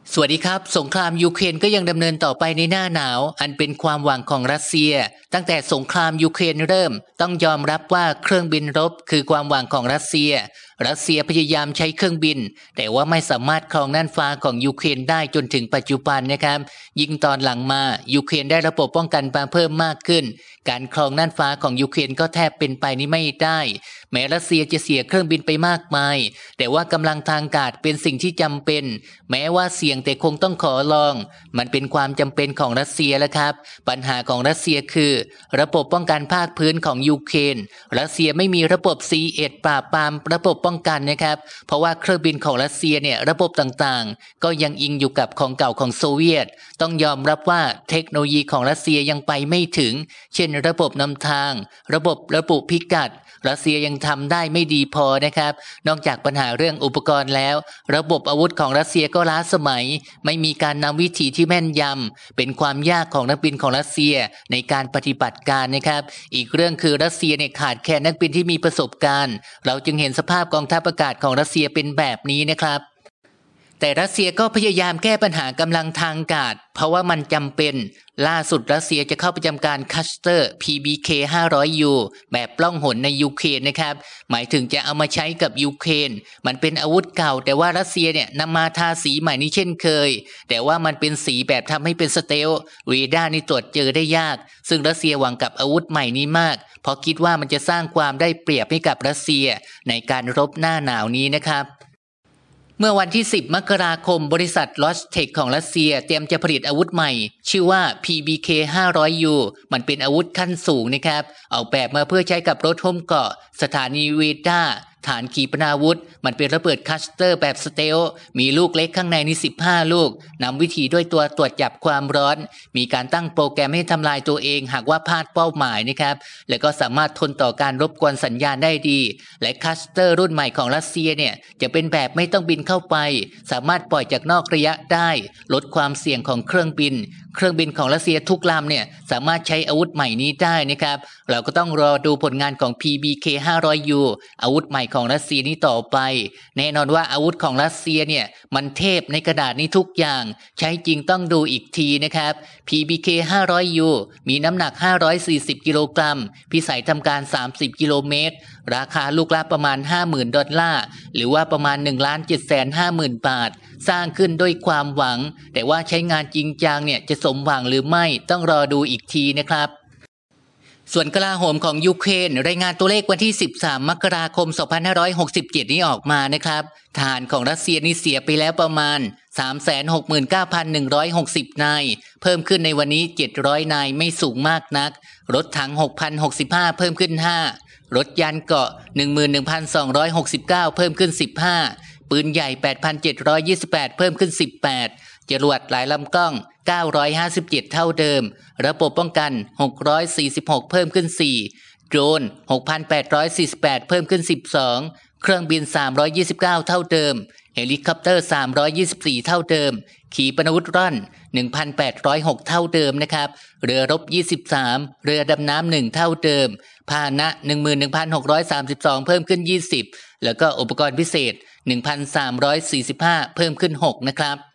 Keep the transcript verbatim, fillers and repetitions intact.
สวัสดีครับสงครามยูเครนก็ยังดำเนินต่อไปในหน้าหนาวอันเป็นความหวังของรัสเซียตั้งแต่สงครามยูเครนเริ่มต้องยอมรับว่าเครื่องบินรบคือความหวังของรัสเซียรัสเซียพยายามใช้เครื่องบินแต่ว่าไม่สามารถครองน่านฟ้าของยูเครนได้จนถึงปัจจุบันนะครับยิ่งตอนหลังมายูเครนได้ระบบป้องกันมาเพิ่มมากขึ้นการครองน่านฟ้าของยูเครนก็แทบเป็นไปนี้ไม่ได้แม้รัสเซียจะเสียเครื่องบินไปมากมายแต่ว่ากำลังทางอากาศเป็นสิ่งที่จำเป็นแม้ว่าเสี่ยงแต่คงต้องขอลองมันเป็นความจำเป็นของรัสเซียแล้วครับปัญหาของรัสเซียคือระบบป้องกันภาคพื้นของยูเครนรัสเซียไม่มีระบบ ซี เอ็ด ปราบปรามระบบป้องกันนะครับเพราะว่าเครื่องบินของรัสเซียเนี่ยระบบต่างๆก็ยังอิงอยู่กับของเก่าของโซเวียตต้องยอมรับว่าเทคโนโลยีของรัสเซียยังไปไม่ถึงเช่นระบบนำทางระบบระบุพิกัดรัสเซียยังทำได้ไม่ดีพอนะครับนอกจากปัญหาเรื่องอุปกรณ์แล้วระบบอาวุธของรัสเซียก็ล้าสมัยไม่มีการนำวิธีที่แม่นยำเป็นความยากของนักบินของรัสเซียในการปฏิบัติการนะครับอีกเรื่องคือรัสเซียเนี่ยขาดแคลนนักบินที่มีประสบการณ์เราจึงเห็นสภาพกองทัพอากาศของรัสเซียเป็นแบบนี้นะครับแต่รัสเซียก็พยายามแก้ปัญหากำลังทางอากาศเพราะว่ามันจำเป็นล่าสุดรัสเซียจะเข้าประจำการคัสเตอร์ พี บี เค ห้าร้อย ยู แบบปล้องหนในยูเครนนะครับหมายถึงจะเอามาใช้กับยูเครนมันเป็นอาวุธเก่าแต่ว่ารัสเซียเนี่ยนำมาทาสีใหม่นี้เช่นเคยแต่ว่ามันเป็นสีแบบทำให้เป็นสเตลเรดาร์นี่ตรวจเจอได้ยากซึ่งรัสเซียหวังกับอาวุธใหม่นี้มากเพราะคิดว่ามันจะสร้างความได้เปรียบให้กับรัสเซียในการรบหน้าหนาวนี้นะครับเมื่อวันที่สิบมกราคมบริษัท Rostec ของรัสเซียเตรียมจะผลิตอาวุธใหม่ชื่อว่า พี บี เค ห้าร้อย ยู มันเป็นอาวุธขั้นสูงนะครับออกแบบมาเพื่อใช้กับรถหุ้มเกราะสถานีเรดาร์ฐานขีปนาวุธมันเป็นระเบิดคัสเตอร์แบบสเตลมีลูกเล็กข้างในนี่สิบห้าลูกนำวิธีด้วยตัวตรวจจับความร้อนมีการตั้งโปรแกรมให้ทำลายตัวเองหากว่าพลาดเป้าหมายนะครับและก็สามารถทนต่อการรบกวนสัญญาณได้ดีและคัสเตอร์รุ่นใหม่ของรัสเซียเนี่ยจะเป็นแบบไม่ต้องบินเข้าไปสามารถปล่อยจากนอกระยะได้ลดความเสี่ยงของเครื่องบินเครื่องบินของรัสเซียทุกลำเนี่ยสามารถใช้อาวุธใหม่นี้ได้นะครับเราก็ต้องรอดูผลงานของ พี บี เค ห้าร้อย ยู อาวุธใหม่ของรัสเซียนี้ต่อไปแน่นอนว่าอาวุธของรัสเซียเนี่ยมันเทพในกระดาษนี้ทุกอย่างใช้จริงต้องดูอีกทีนะครับ พี บี เค ห้าร้อย ยู มีน้ำหนักห้าร้อยสี่สิบกิโลกรัมพิสัยทำการสามสิบกิโลเมตรราคาลูกละประมาณ ห้าหมื่น ดอลลาร์หรือว่าประมาณ หนึ่งล้านเจ็ดแสนห้าหมื่น บาทสร้างขึ้นด้วยความหวังแต่ว่าใช้งานจริงจังเนี่ยจะสมหวังหรือไม่ต้องรอดูอีกทีนะครับส่วนกลาโหมของยูเครนรายงานตัวเลขวันที่สิบสามมกราคมสองพันห้าร้อยหกสิบเจ็ดนี้ออกมานะครับทหารของรัสเซียนี่เสียไปแล้วประมาณ สามแสนหกหมื่นเก้าพันหนึ่งร้อยหกสิบ นายเพิ่มขึ้นในวันนี้เจ็ดร้อยนายไม่สูงมากนักรถถัง หกพันหกสิบห้า เพิ่มขึ้นห้ารถยานเกราะ หนึ่งหมื่นหนึ่งพันสองร้อยหกสิบเก้า เพิ่มขึ้นสิบห้าปืนใหญ่ แปดพันเจ็ดร้อยยี่สิบแปด เพิ่มขึ้นสิบแปดจรวดหลายลำกล้องเก้าร้อยห้าสิบเจ็ดเท่าเดิมระบบป้องกันหกร้อยสี่สิบหกเพิ่มขึ้นสี่โดรน หกพันแปดร้อยสี่สิบแปด เพิ่มขึ้นสิบสองเครื่องบินสามร้อยยี่สิบเก้าเท่าเดิมเฮลิคอปเตอร์สามร้อยยี่สิบสี่เท่าเดิมขีปนาวุธร่อน หนึ่งพันแปดร้อยหก เท่าเดิมนะครับเรือรบยี่สิบสามเรือดำน้ำหนึ่งเท่าเดิมพาหนะ หนึ่งหมื่นหนึ่งพันหกร้อยสามสิบสอง เพิ่มขึ้นยี่สิบแล้วก็อุปกรณ์พิเศษ หนึ่งพันสามร้อยสี่สิบห้า เพิ่มขึ้นหกนะครับ